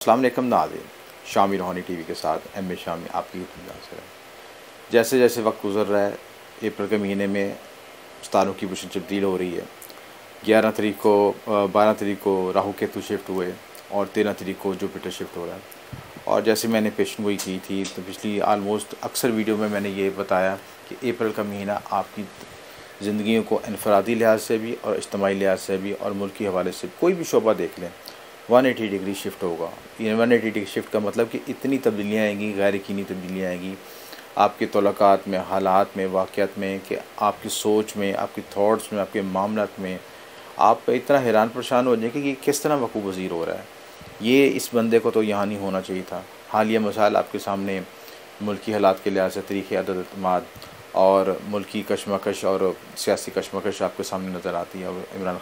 अस्सलाम वालेकुम नाज़रीन, शामी रूहानी टीवी के साथ एम ए शामी आपकी से है। जैसे जैसे वक्त गुजर रहा है, अप्रैल के महीने में सितारों की पोजीशन तब्दील हो रही है। 11 तारीख को 12 तारीख को राहु केतु शिफ्ट हुए और 13 तारीख को जुपिटर शिफ्ट हो रहा है। और जैसे मैंने पेशन गोई की थी तो पिछली आलमोस्ट अक्सर वीडियो में मैंने ये बताया कि अप्रैल का महीना आपकी ज़िंदगी को इनफरादी लिहाज से भी और इज्तिमाई लिहाज से भी और मुल्की हवाले से कोई भी शोबा देख लें 180 डिग्री शिफ्ट होगा। ये 180 डिग्री शिफ्ट का मतलब कि इतनी तब्दीलियाँ आएंगी, गैर यकीनी तब्दीलियाँ आएंगी आपके तल्लुकात में, हालात में, वाक़यात में, कि आपकी सोच में, आपकी थॉट्स में, आपके मामलात में आप इतना हैरान परेशान हो जाएंगे कि किस तरह वक़ू वज़ीर हो रहा है। ये इस बंदे को तो यहाँ नहीं होना चाहिए था। हालिया मसाइल आपके सामने मुल्की हालात के लिहाज से तरीक़े अदद और मुल्की कशमकश और सियासी कशमकश आपके सामने नज़र आती है। और इमरान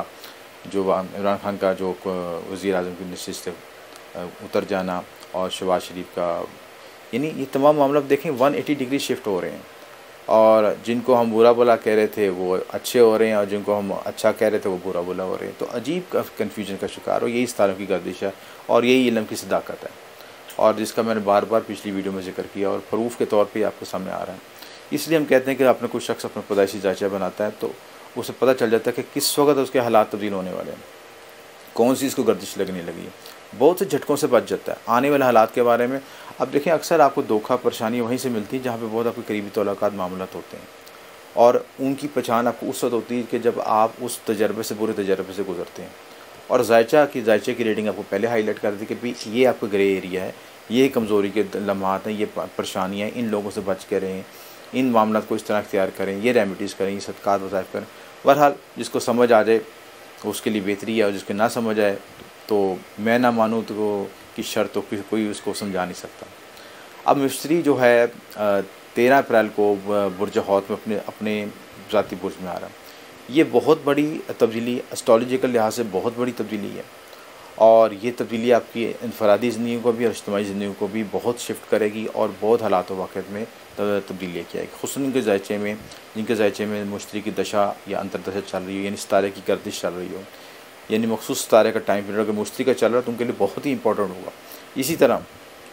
खान का जो वज़ीर आज़म की नशिस्त से उतर जाना और शहबाज शरीफ का, यानी ये तमाम मामला देखें 180 डिग्री शिफ्ट हो रहे हैं। और जिनको हम बुरा भला कह रहे थे वो अच्छे हो रहे हैं और जिनको हम अच्छा कह रहे थे वो बुरा भला हो रहे हैं। तो अजीब कन्फ्यूजन का शिकार हो, यही सितारों की गर्दिश है और यही इल्म की सदाकत है, और जिसका मैंने बार बार पिछली वीडियो में जिक्र किया और प्रूफ के तौर पर आपके सामने आ रहा है। इसलिए हम कहते हैं कि आपने कोई शख्स अपना पैदाइशी जायचा बनाता है तो उसे पता चल जाता है कि किस वक्त उसके हालात तब्दील होने वाले हैं, कौन सी इसको गर्दिश लगने लगी है। बहुत से झटकों से बच जाता है आने वाले हालात के बारे में। अब देखें, अक्सर आपको धोखा परेशानी वहीं से मिलती है जहाँ पे बहुत आपके करीबी तल्लुकात मामलात होते हैं, और उनकी पहचान आपको उस वक्त होती है कि जब आप उस तजर्बे से, बुरे तजर्बे से गुजरते हैं। और जायचे की रेटिंग आपको पहले हाईलाइट कर दी कि भाई ये आपका ग्रे एरिया है, ये कमज़ोरी के लम्हात हैं, ये परेशानियाँ हैं, इन लोगों से बच के रहें, इन मामलात को इस तरह इख्तियार करें, ये रेमेडीज़ करें, ये सदक़ात वज़ाइफ करें। बहरहाल जिसको समझ आ जाए उसके लिए बेहतरी है, और जिसके ना समझ आए तो मैं ना मानूँ तो की शर्त तो कोई उसको समझा नहीं सकता। अब मिस्त्री जो है 13 अप्रैल को बुर्ज हौत में अपने ज़ाती बुर्ज में आ रहा है। ये बहुत बड़ी तब्दीली, एस्ट्रोलॉजिकल लिहाज से बहुत बड़ी तब्दीली है, और ये तब्दीली आपकी इनफरादी ज़िंदगी को भी और इज्तिमाई ज़िंदगी को भी बहुत शिफ्ट करेगी और बहुत हालात व वाक़यात में तब्दीली लेके आएगी। ख़ुसूसन के जायचे में, जिनके जायचे में मुश्तरी की दशा या अंतरदशा चल रही हो, यानी सितारे की गर्दिश चल रही हो, यानी मखसूस सितारे का टाइम पीरियड अगर मुश्तरी का चल रहा है तो उनके लिए बहुत ही इंपॉर्टेंट होगा। इसी तरह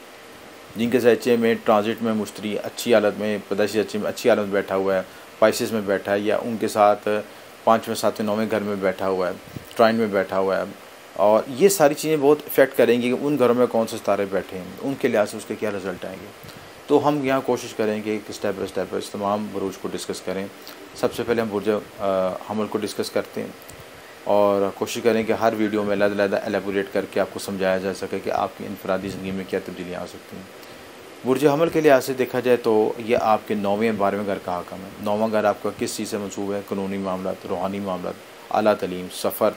जिनके जायचे में ट्रांजिट में मुश्तरी अच्छी हालत में, पैदाइशी जायचे में अच्छी हालत में बैठा हुआ है, पाइसेस में बैठा है, या उनके साथ 5वें 7वें 9वें घर में बैठा हुआ है, ट्राइन में बैठा हुआ है, और ये सारी चीज़ें बहुत इफ़ेक्ट करेंगी कि उन घरों में कौन से सितारे बैठे हैं, उनके लिहाज से उसके क्या रिज़ल्ट आएंगे। तो हम यहाँ कोशिश करेंगे कि स्टेप बाई स्टेप इस तमाम बुरूज को डिस्कस करें। सबसे पहले हम बुर्ज हमल को डिस्कस करते हैं और कोशिश करें कि हर वीडियो में अलग-अलग एलेबोरेट करके आपको समझाया जा सके कि आपकी इनफरादी ज़िंदगी में क्या तब्दीलियाँ आ सकती हैं। बुर्ज हमल के लिहाज से देखा जाए तो ये आपके 9वें 12वें घर का हाकम है। 9वां घर आपका किस चीज़ से मंसूब है? कानूनी मामलात, रूहानी मामलात, आला तलीम, सफ़र,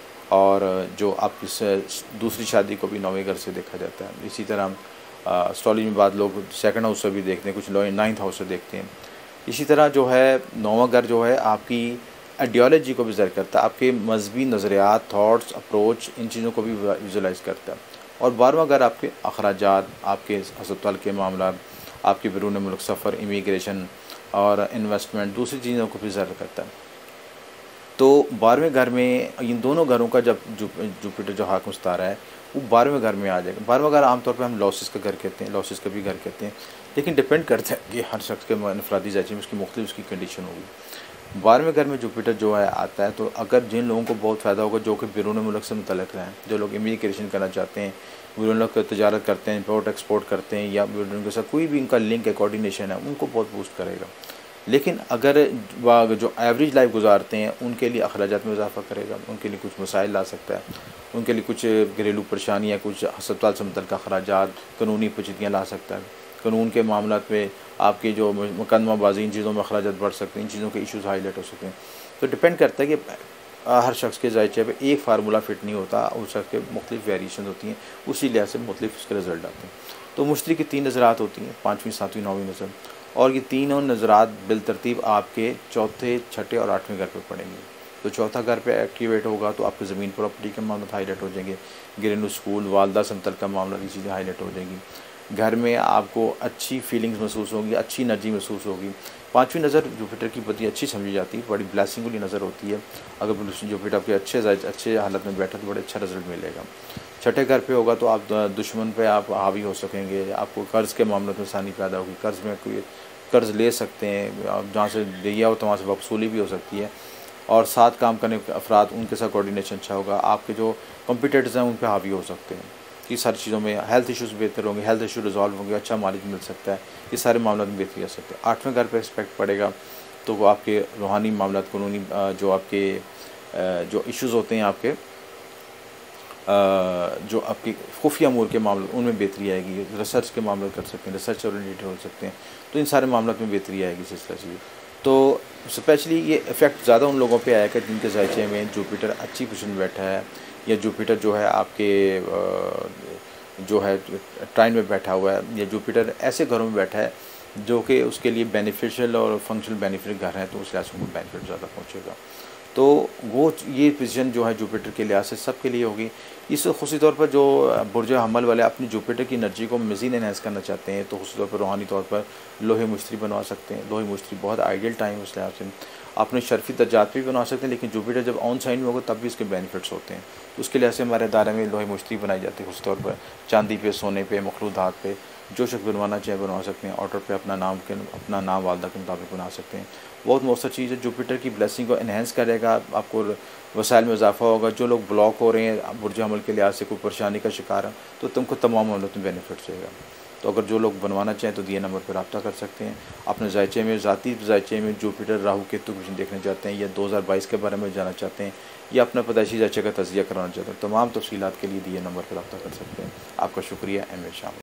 और जो आपकी दूसरी शादी को भी 9वें घर से देखा जाता है। इसी तरह एस्ट्रोलॉजी में बाद लोग 2nd हाउस से भी देखते हैं, कुछ लोग 9th हाउस से देखते हैं। इसी तरह जो है 9वां घर जो है आपकी आइडियोलॉजी को भी ज़र करता है, आपके मजहबी नज़रियात, थॉट्स, अप्रोच, इन चीज़ों को भी विजुलाइज़ करता है। और 12वां घर आपके अखराजात, आपके अस्पताल के मामला, आपके बैरून मुल्क सफ़र, इमिग्रेशन और इन्वेस्टमेंट, दूसरी चीज़ों को भी ज़र करता है। तो 12वें घर में इन दोनों घरों का जब जुपिटर जो हाकिम सितारा है वो 12वें घर में आ जाएगा। 12वां घर आमतौर पर हम लॉसेस का घर कहते हैं, लॉसेस का भी घर कहते हैं, लेकिन डिपेंड करता है कि हर शख्स के इनफरादी जायचे में उसकी मुख्तलिफ उसकी कंडीशन होगी। 12वें घर में जुपिटर जो है आता है तो अगर जिन लोगों को बहुत फ़ायदा होगा जो कि बैरून मुल्क से मुतल्लिक़ हैं, जो लोग इमिग्रेशन करना चाहते हैं, बैरून मुल्क तजारत करते हैं, इम्पोर्ट एक्सपोर्ट करते हैं, या बैरून के साथ कोई भी इनका लिंक है, कोऑर्डिनेशन है, उनको बहुत बूस्ट करेगा। लेकिन अगर जो एवरेज लाइफ गुजारते हैं उनके लिए अखराजात में इजाफा करेगा, उनके लिए कुछ मसाइल ला सकता है, उनके लिए कुछ घरेलू परेशानियाँ, कुछ अस्पताल से मुतल्लिक़ अखराजात, कानूनी पेचीदगियाँ ला सकता है। कानून के मामलात में आपके जो मुकदमाबाजी, इन चीज़ों में अखराजात बढ़ सकते हैं, इन चीज़ों के इशूज़ हाईलाइट हो सकते हैं। तो डिपेंड करता है कि हर शख्स के जायचे पे एक फार्मूला फिट नहीं होता, उस शख्स के मुख्तलिफ वेरिएशन होती हैं, उसी लिहाज से मुख्तलिफ उसके रिज़ल्ट आते हैं। तो मुश्तरी की 3 नज़रात होती हैं, 5वीं 7वीं 9वीं नज़र, और ये तीनों नज़रात बिलतरतीब आपके 4थे 6ठे और 8वें घर पर पड़ेंगे। तो चौथा घर पे एक्टिवेट होगा तो आपकी ज़मीन प्रॉपर्टी के मामले हाईलाइट हो जाएंगे, घरेलू स्कूल, वालदा से मुतल्लिक़ मामला की चीज़ें हाईलाइट हो जाएंगी। घर में आपको अच्छी फीलिंग्स महसूस होंगी, अच्छी एनर्जी महसूस होगी। 5वीं नज़र जुपिटर की बड़ी अच्छी समझी जाती है, बड़ी ब्लेसिंग वाली नज़र होती है। अगर जुपिटर आपके अच्छे हालत में बैठा तो बड़े अच्छा रिजल्ट मिलेगा। छठे घर पे होगा तो आप दुश्मन पे आप हावी हो सकेंगे, आपको कर्ज़ के मामलों में आसानी पैदा होगी, कर्ज़ में कोई कर्ज़ ले सकते हैं, आप जहाँ से लिया हो तो वहाँ से वसूली भी हो सकती है। और साथ काम करने के अफराद, उनके साथ कोऑर्डिनेशन अच्छा होगा, आपके जो कॉम्पिटिटर्स हैं उन पे हावी हो सकते हैं। ये सारी चीज़ों में हेल्थ इश्यूज़ बेहतर होंगे, हेल्थ इशू रिजॉल्व होंगे, अच्छा मालिक मिल सकता है, ये सारे मामलों में बेहतरी आ सकते हैं। 8वें घर पे रिस्पेक्ट पड़ेगा तो वो आपके रूहानी मामलात, कानूनी जो आपके जो इश्यूज़ होते हैं आपके जो आपकी खुफिया अमूर के मामले, उनमें बेहतरी आएगी। रिसर्च के मामले कर सकते हैं, रिसर्च ओरिएंटेड हो सकते हैं, तो इन सारे मामलों में बेहतरी आएगी स्पेशली। तो स्पेशली ये इफ़ेक्ट ज़्यादा उन लोगों पे आएगा जिनके ज़ायचे में जुपिटर अच्छी पोजीशन में बैठा है, या जुपिटर जो है आपके जो है ट्राइन में बैठा हुआ है, या जुपिटर ऐसे घरों में बैठा है जो कि उसके लिए बेनिफिशियल और फंक्शनल बेनिफिट घर हैं, तो उस लिहाज से उनको बेनिफिट ज़्यादा पहुँचेगा। तो वो ये पोजीशन जो है जुपिटर के लिहाज से सबके लिए होगी। इस ख़ुशी तौर पर जो बुर्ज हमल वाले अपनी जुपिटर की एनर्जी को मज़ीद एनहांस करना चाहते हैं, तो ख़ुशी तौर पर रूहानी तौर पर लोहे मुश्तरी बनवा सकते हैं। लोहे मुश्तरी बहुत आइडियल टाइम है, उस लिहाज से अपने शर्फ़ी दर्जात भी बनवा सकते हैं, लेकिन जुपिटर जब ऑन साइन में होगा तब भी इसके बेनिफिट्स होते हैं। तो उसके लिहाज से हमारे दायरे में लोहे मुश्तरी बनाई जाती है ख़ुशी तौर पर, चांदी पे, सोने पे, मखलूत धात पे, जो शख्स बनवाना चाहे बनवा सकते हैं। ऑर्डर पे अपना नाम वालदा के मुताबिक बना सकते हैं। बहुत मौसर चीज़ है, जुपिटर की ब्लेसिंग को एनहेंस करेगा, आपको वसाइल में इजाफा होगा। जो लोग ब्लॉक हो रहे हैं बुर्ज हमल के लिहाज से, कोई परेशानी का शिकार है, तो तुमको तमाम मामलों में बेनिफिट्स होगा। तो अगर जो लोग बनवाना चाहें तो दिए नंबर पर रब्ता कर सकते हैं। अपने जायचे में, ज़ाती जायचे में जुपिटर राहु केतु विजन देखना चाहते हैं, या 2022 के बारे में जानना चाहते हैं, या अपना पैदाइशी जायचे का तजिया कराना चाहते हैं, तमाम तफसीलात के लिए दिए नंबर पर रब्ता कर सकते हैं। आपका शुक्रिया। एम ए शामिल।